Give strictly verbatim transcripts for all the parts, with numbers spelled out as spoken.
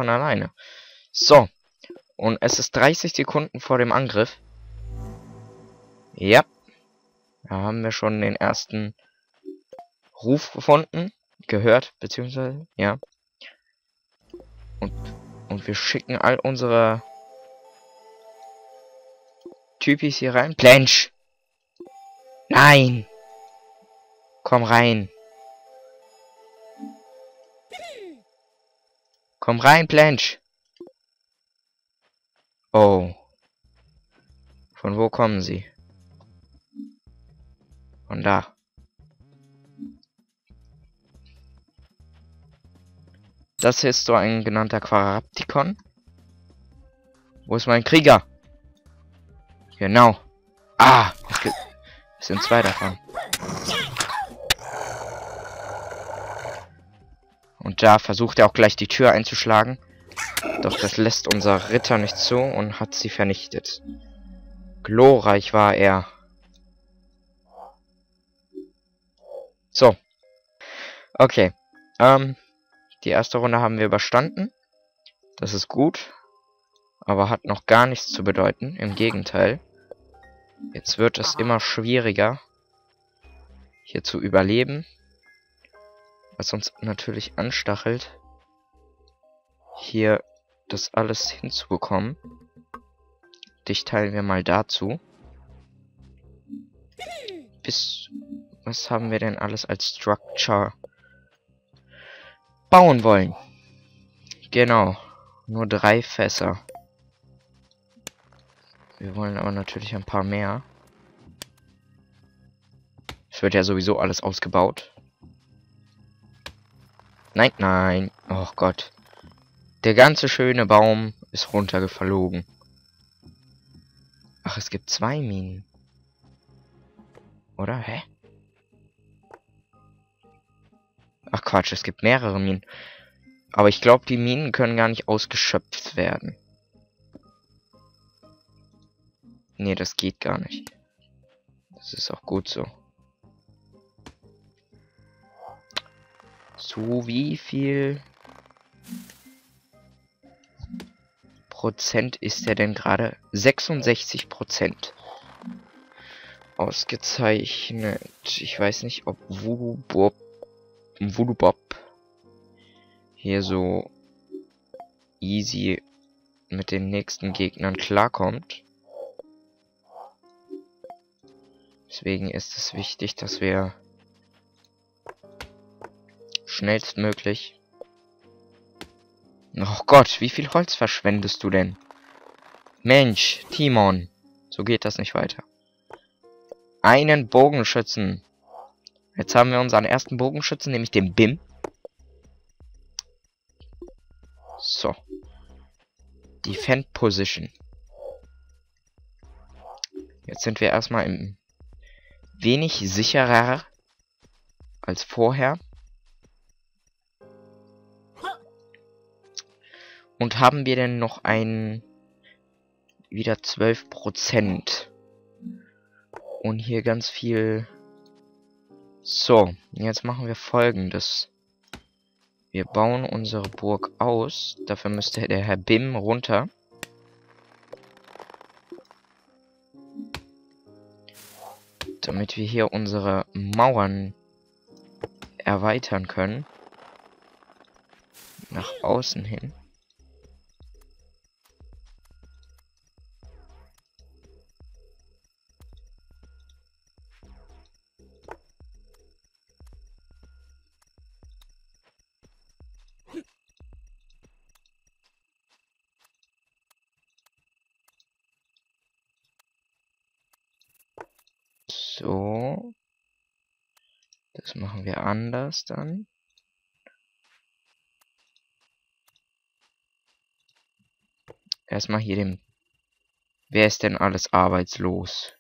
von alleine. So. Und es ist dreißig Sekunden vor dem Angriff. Ja. Da haben wir schon den ersten Ruf gefunden. Gehört, beziehungsweise, ja. Und, und wir schicken all unsere Typis hier rein. Plensch! Nein! Komm rein! Komm rein, Plensch! Oh. Von wo kommen sie? Von da. Das hier ist so ein genannter Quaraptikon. Wo ist mein Krieger? Genau. Ah! Es, gibt, es sind zwei davon. Und da versucht er auch gleich die Tür einzuschlagen. Doch das lässt unser Ritter nicht zu und hat sie vernichtet. Glorreich war er. So. Okay. Ähm, die erste Runde haben wir überstanden. Das ist gut. Aber hat noch gar nichts zu bedeuten. Im Gegenteil. Jetzt wird es immer schwieriger, hier zu überleben. Was uns natürlich anstachelt, hier das alles hinzubekommen. Dich teilen wir mal dazu. Bis... Was haben wir denn alles als Structure bauen wollen? Genau. Nur drei Fässer. Wir wollen aber natürlich ein paar mehr. Es wird ja sowieso alles ausgebaut. Nein, nein. Oh Gott. Der ganze schöne Baum ist runtergeflogen. Ach, es gibt zwei Minen. Oder? Hä? Ach Quatsch, es gibt mehrere Minen. Aber ich glaube, die Minen können gar nicht ausgeschöpft werden. Nee, das geht gar nicht. Das ist auch gut so. So, wie viel Prozent ist er denn gerade? sechsundsechzig Prozent. Ausgezeichnet. Ich weiß nicht, ob Voodoo Bob, Voodoo Bob hier so easy mit den nächsten Gegnern klarkommt. Deswegen ist es wichtig, dass wir schnellstmöglich... Oh Gott, wie viel Holz verschwendest du denn? Mensch, Timon. So geht das nicht weiter. Einen Bogenschützen. Jetzt haben wir unseren ersten Bogenschützen, nämlich den Bim. So. Defend Position. Jetzt sind wir erstmal im wenig sicherer als vorher. Und haben wir denn noch ein wieder zwölf Prozent. Und hier ganz viel. So, jetzt machen wir Folgendes. Wir bauen unsere Burg aus. Dafür müsste der Herr Bim runter. Damit wir hier unsere Mauern erweitern können. Nach außen hin. So. Das machen wir anders dann. Erstmal hier dem... Wer ist denn alles arbeitslos?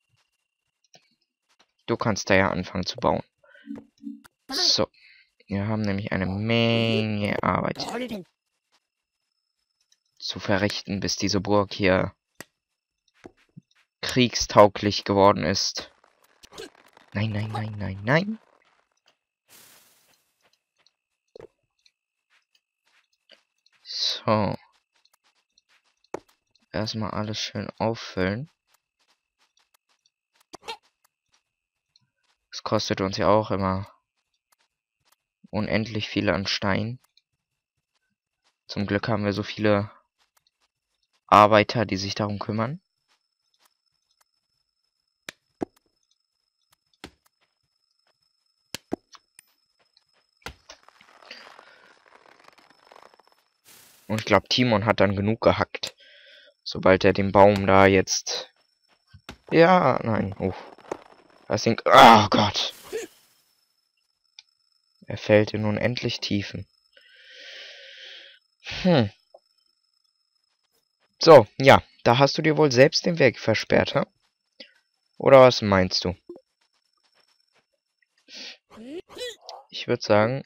Du kannst da ja anfangen zu bauen. So. Wir haben nämlich eine Menge Arbeit zu verrichten, bis diese Burg hier kriegstauglich geworden ist. Nein, nein, nein, nein, nein. So. Erstmal alles schön auffüllen. Das kostet uns ja auch immer unendlich viele an Stein. Zum Glück haben wir so viele Arbeiter, die sich darum kümmern. Und ich glaube, Timon hat dann genug gehackt. Sobald er den Baum da jetzt... Ja, nein. Oh. Das Ding... Oh Gott. Er fällt in unendlich Tiefen. Hm. So, ja. Da hast du dir wohl selbst den Weg versperrt, hä? Oder was meinst du? Ich würde sagen...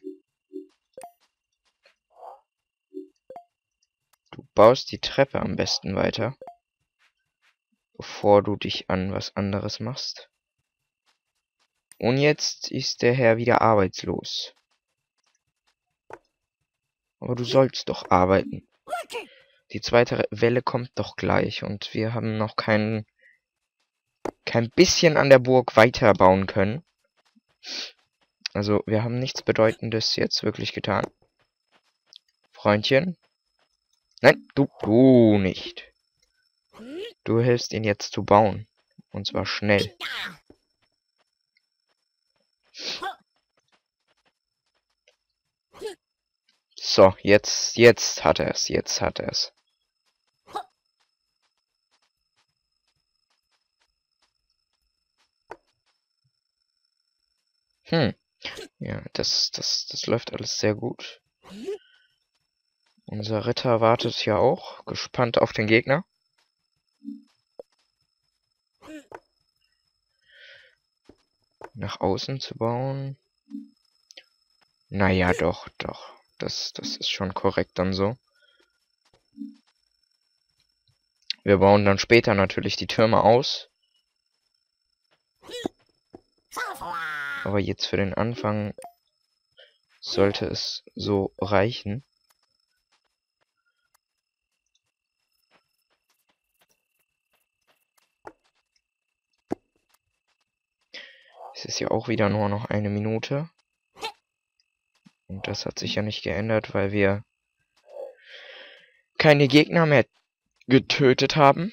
Du baust die Treppe am besten weiter. Bevor du dich an was anderes machst. Und jetzt ist der Herr wieder arbeitslos. Aber du sollst doch arbeiten. Die zweite Welle kommt doch gleich und wir haben noch kein, kein bisschen an der Burg weiterbauen können. Also wir haben nichts Bedeutendes jetzt wirklich getan. Freundchen? Nein, du, du nicht. Du hilfst ihn jetzt zu bauen. Und zwar schnell. So, jetzt, jetzt hat er es, jetzt hat er es. Hm. Ja, das, das, das läuft alles sehr gut. Unser Ritter wartet ja auch, gespannt auf den Gegner. Nach außen zu bauen. Naja, doch, doch. Das, das ist schon korrekt dann so. Wir bauen dann später natürlich die Türme aus. Aber jetzt für den Anfang sollte es so reichen. Es ist ja auch wieder nur noch eine Minute. Und das hat sich ja nicht geändert, weil wir keine Gegner mehr getötet haben.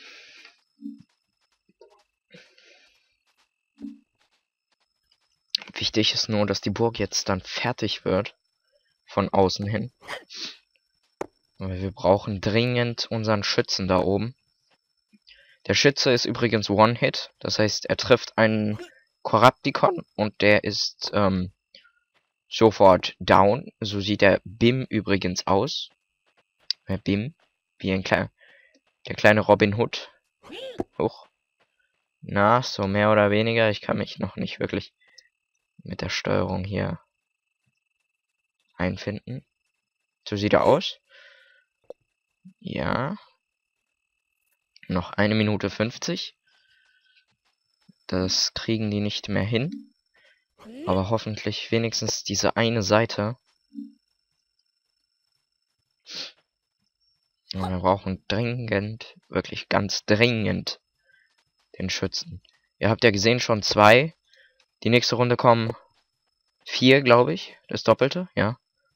Wichtig ist nur, dass die Burg jetzt dann fertig wird. Von außen hin. Aber wir brauchen dringend unseren Schützen da oben. Der Schütze ist übrigens One-Hit. Das heißt, er trifft einen Corrupticon und der ist ähm, sofort down. So sieht der Bim übrigens aus. Der Bim. Wie ein kleiner... Der kleine Robin Hood. Hoch. Na, so mehr oder weniger. Ich kann mich noch nicht wirklich mit der Steuerung hier einfinden. So sieht er aus. Ja. Noch eine Minute fünfzig. Das kriegen die nicht mehr hin. Aber hoffentlich wenigstens diese eine Seite. Und wir brauchen dringend, wirklich ganz dringend den Schützen. Ihr habt ja gesehen, schon zwei. Die nächste Runde kommen vier, glaube ich. Das Doppelte, ja.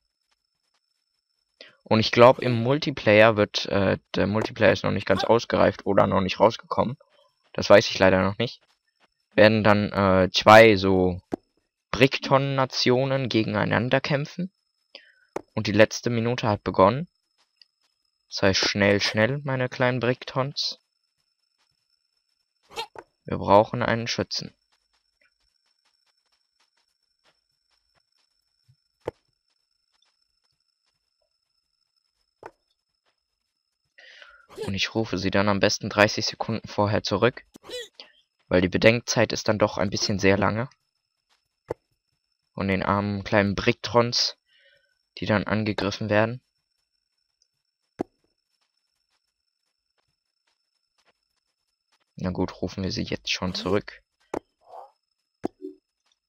Und ich glaube, im Multiplayer wird, äh, der Multiplayer ist noch nicht ganz ausgereift oder noch nicht rausgekommen. Das weiß ich leider noch nicht. Werden dann äh, zwei so Brickton-Nationen gegeneinander kämpfen. Und die letzte Minute hat begonnen. Das heißt, schnell, schnell, meine kleinen Bricktons. Wir brauchen einen Schützen. Und ich rufe sie dann am besten dreißig Sekunden vorher zurück. Weil die Bedenkzeit ist dann doch ein bisschen sehr lange. Und den armen kleinen Bricktrons, die dann angegriffen werden. Na gut, rufen wir sie jetzt schon zurück.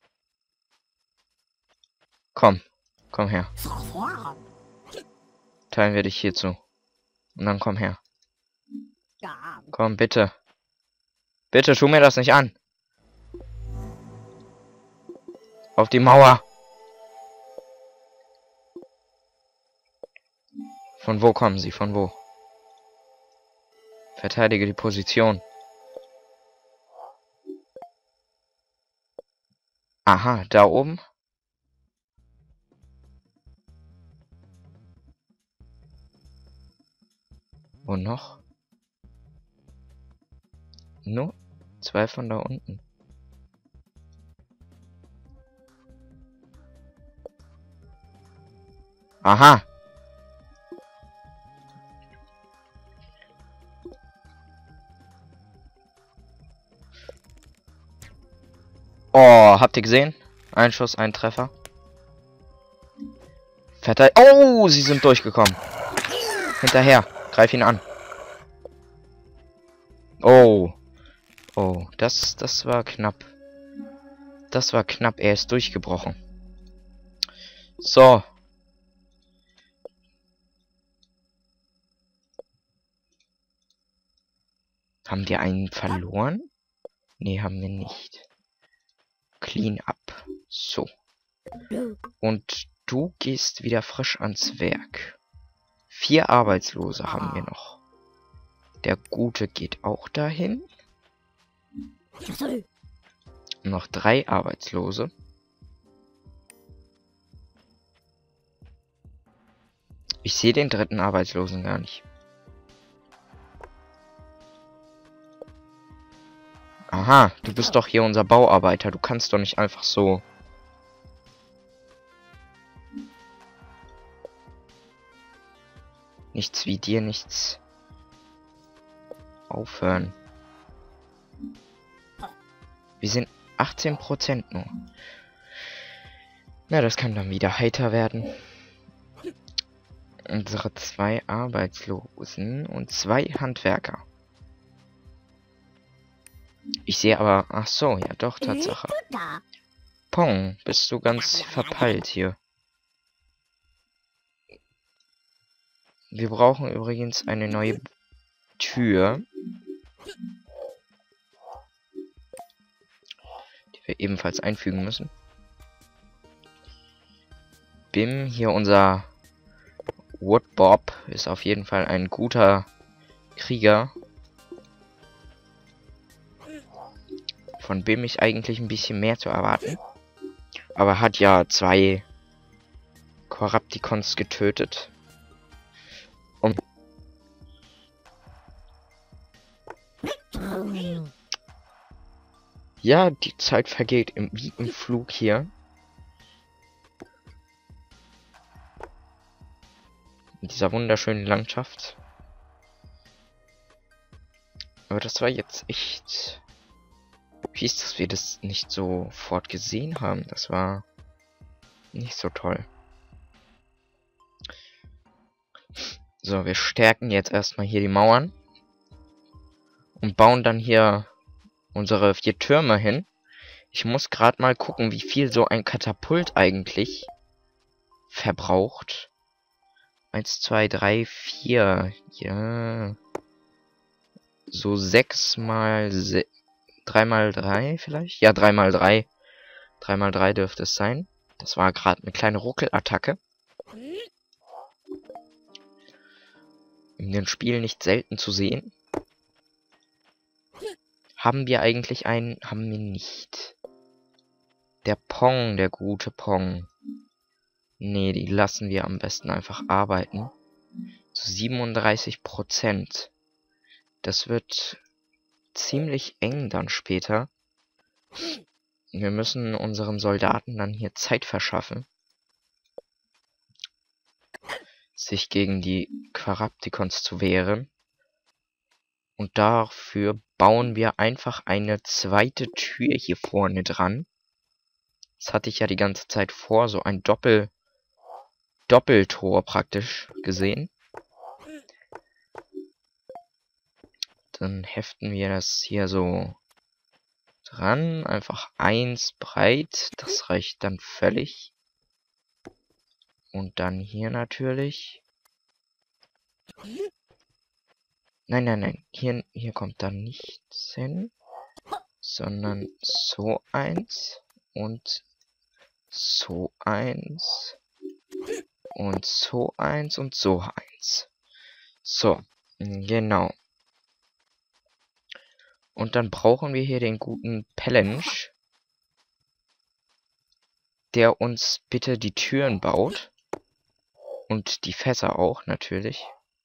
Komm, komm her. teilen wir dich hierzu. Und dann komm her. Komm, bitte. Bitte, tu mir das nicht an. Auf die Mauer. Von wo kommen sie? Von wo? Verteidige die Position. Aha, da oben. Wo noch? Nur zwei von da unten. Aha. Oh, habt ihr gesehen? Ein Schuss, ein Treffer. Verteil. Oh, sie sind durchgekommen. Hinterher. Greif ihn an. Oh. Oh, das, das war knapp. Das war knapp. Er ist durchgebrochen. So. Haben wir einen verloren? Nee, haben wir nicht. Clean up. So. Und du gehst wieder frisch ans Werk. Vier Arbeitslose haben wir noch. Der Gute geht auch dahin. Noch drei Arbeitslose. Ich sehe den dritten Arbeitslosen gar nicht. Aha, du bist doch hier unser Bauarbeiter. Du kannst doch nicht einfach so... Nichts wie dir, nichts... Aufhören. Wir sind achtzehn Prozent nur. Na, das kann dann wieder heiter werden. Unsere zwei Arbeitslosen und zwei Handwerker. Ich sehe aber... Ach so, ja doch, Tatsache. Pong, bist du ganz verpeilt hier. Wir brauchen übrigens eine neue Tür. Die wir ebenfalls einfügen müssen. Bim, hier unser Woodbob ist auf jeden Fall ein guter Krieger. Von Bim ist eigentlich ein bisschen mehr zu erwarten. Aber hat ja zwei Corrupticons getötet. Und ja, die Zeit vergeht im, wie im Flug hier. In dieser wunderschönen Landschaft. Aber das war jetzt echt... Wie ist, dass wir das nicht sofort gesehen haben? Das war nicht so toll. So, wir stärken jetzt erstmal hier die Mauern. Und bauen dann hier unsere vier Türme hin. Ich muss gerade mal gucken, wie viel so ein Katapult eigentlich verbraucht. Eins, zwei, drei, vier. Ja. So sechs mal... Se drei mal drei vielleicht? Ja, drei mal drei. drei mal drei dürfte es sein. Das war gerade eine kleine Ruckelattacke. In dem Spiel nicht selten zu sehen. Haben wir eigentlich einen? Haben wir nicht. Der Pong, der gute Pong. Nee, die lassen wir am besten einfach arbeiten. Zu siebenunddreißig Prozent. Das wird ziemlich eng dann später. Wir müssen unseren Soldaten dann hier Zeit verschaffen, sich gegen die Corrupticons zu wehren. Und dafür bauen wir einfach eine zweite Tür hier vorne dran. Das hatte ich ja die ganze Zeit vor, so ein Doppel Doppeltor praktisch gesehen. Dann heften wir das hier so dran. Einfach eins breit. Das reicht dann völlig. Und dann hier natürlich Nein, nein, nein. Hier, hier kommt dann nichts hin. Sondern so eins. Und so eins. Und so eins und so eins. So. Genau. Und dann brauchen wir hier den guten Pellensch, der uns bitte die Türen baut. Und die Fässer auch, natürlich.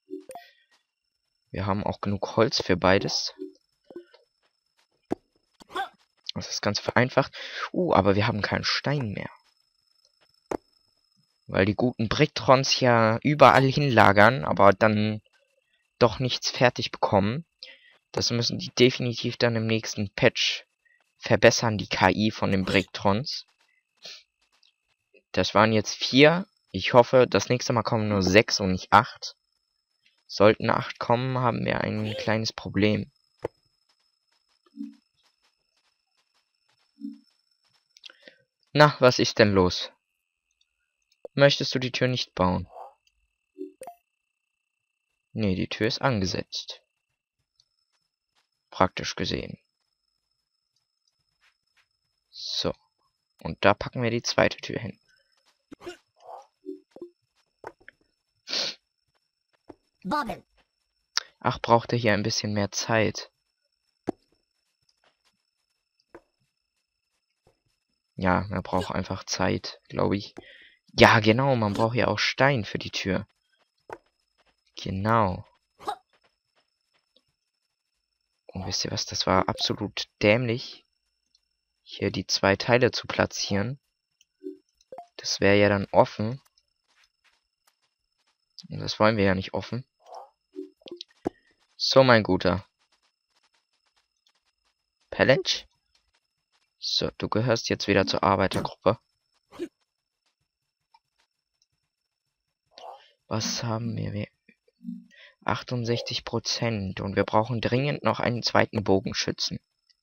Wir haben auch genug Holz für beides. Das ist ganz vereinfacht. Uh, aber wir haben keinen Stein mehr. Weil die guten Bricktrons ja überall hinlagern, aber dann doch nichts fertig bekommen. Das müssen die definitiv dann im nächsten Patch verbessern, die K I von den Bricktrons. Das waren jetzt vier. Ich hoffe, das nächste Mal kommen nur sechs und nicht acht. Sollten acht kommen, haben wir ein kleines Problem. Na, was ist denn los? Möchtest du die Tür nicht bauen? Nee, die Tür ist angesetzt. Praktisch gesehen. So. Und da packen wir die zweite Tür hin. Bobbin. Ach, braucht er hier ein bisschen mehr Zeit. Ja, er braucht einfach Zeit, glaube ich. Ja, genau, man braucht ja auch Stein für die Tür. Genau. Und wisst ihr was, das war absolut dämlich, hier die zwei Teile zu platzieren. Das wäre ja dann offen. Und das wollen wir ja nicht offen. So, mein Guter. Pellensch? So, du gehörst jetzt wieder zur Arbeitergruppe. Was haben wir? wir achtundsechzig Prozent. Und wir brauchen dringend noch einen zweiten Bogenschützen.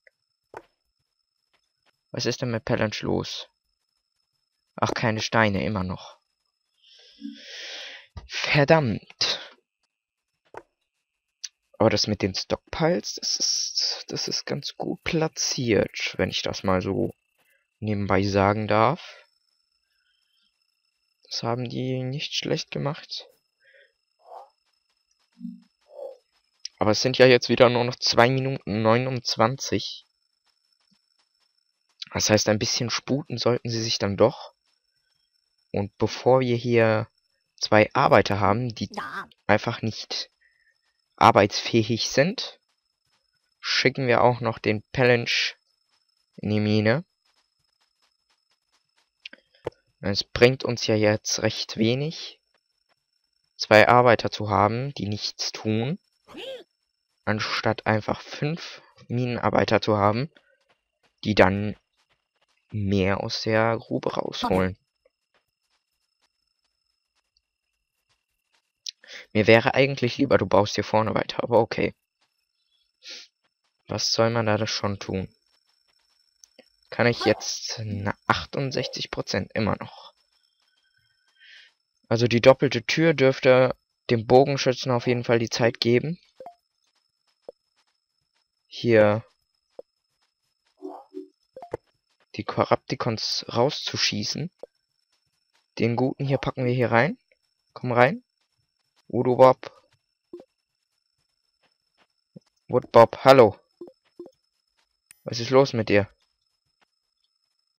Was ist denn mit Pellensch los? Ach, keine Steine, immer noch. Verdammt. Aber das mit den Stockpiles, das ist, das ist ganz gut platziert, wenn ich das mal so nebenbei sagen darf. Das haben die nicht schlecht gemacht. Aber es sind ja jetzt wieder nur noch zwei Minuten neunundzwanzig. Das heißt, ein bisschen sputen sollten sie sich dann doch. Und bevor wir hier zwei Arbeiter haben, die einfach nicht arbeitsfähig sind, schicken wir auch noch den Pellensch in die Mine. Es bringt uns ja jetzt recht wenig, zwei Arbeiter zu haben, die nichts tun, anstatt einfach fünf Minenarbeiter zu haben, die dann mehr aus der Grube rausholen. Mir wäre eigentlich lieber, du baust hier vorne weiter, aber okay. Was soll man da das schon tun? Kann ich jetzt na, achtundsechzig Prozent immer noch. Also die doppelte Tür dürfte dem Bogenschützen auf jeden Fall die Zeit geben, hier die Corrupticons rauszuschießen. Den guten hier packen wir hier rein. Komm rein. Udo Bob. Wood Bob, hallo. Was ist los mit dir?